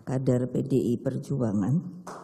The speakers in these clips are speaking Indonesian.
kader PDI Perjuangan.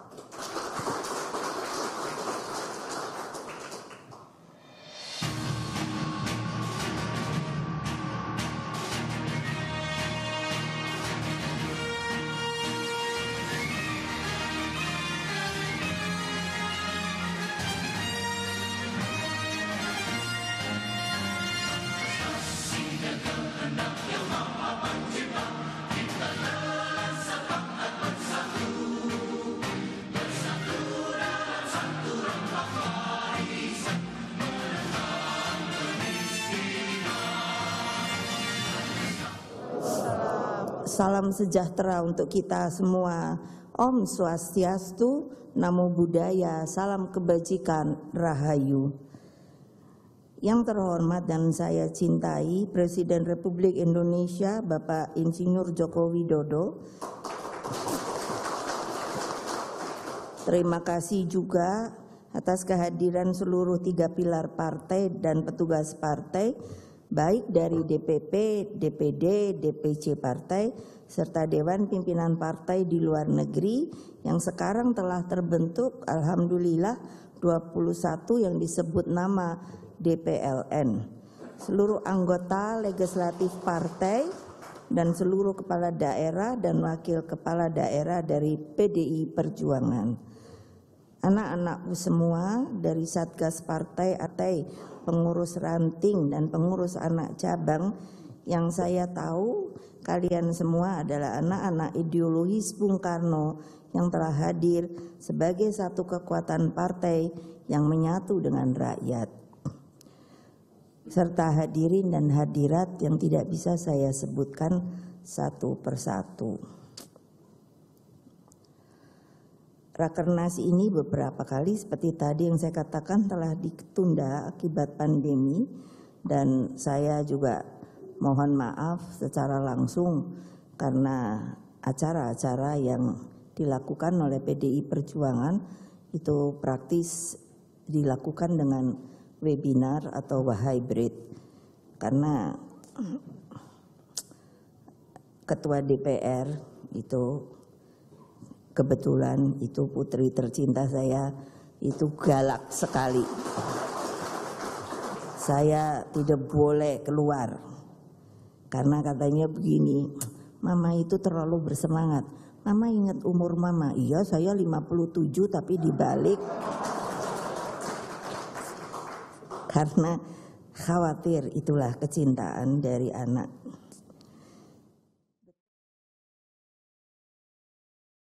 Salam sejahtera untuk kita semua. Om Swastiastu, Namo Buddhaya, salam kebajikan, Rahayu. Yang terhormat dan saya cintai Presiden Republik Indonesia Bapak Insinyur Joko Widodo. Terima kasih juga atas kehadiran seluruh 3 pilar partai dan petugas partai, baik dari DPP, DPD, DPC partai, serta Dewan Pimpinan Partai di luar negeri yang sekarang telah terbentuk, alhamdulillah 21 yang disebut nama DPLN. Seluruh anggota legislatif partai dan seluruh kepala daerah dan wakil kepala daerah dari PDI Perjuangan. Anak-anakku semua dari Satgas Partai Atai, pengurus ranting dan pengurus anak cabang, yang saya tahu kalian semua adalah anak-anak ideologis Bung Karno yang telah hadir sebagai satu kekuatan partai yang menyatu dengan rakyat. Serta hadirin dan hadirat yang tidak bisa saya sebutkan satu persatu. Rakernas ini beberapa kali seperti tadi yang saya katakan telah ditunda akibat pandemi, dan saya juga mohon maaf secara langsung karena acara-acara yang dilakukan oleh PDI Perjuangan itu praktis dilakukan dengan webinar atau hybrid, karena Ketua DPR itu kebetulan itu putri tercinta saya, itu galak sekali. Saya tidak boleh keluar karena katanya begini, mama itu terlalu bersemangat. Mama ingat umur mama. Iya, saya 57 tapi dibalik. Karena khawatir, itulah kecintaan dari anak.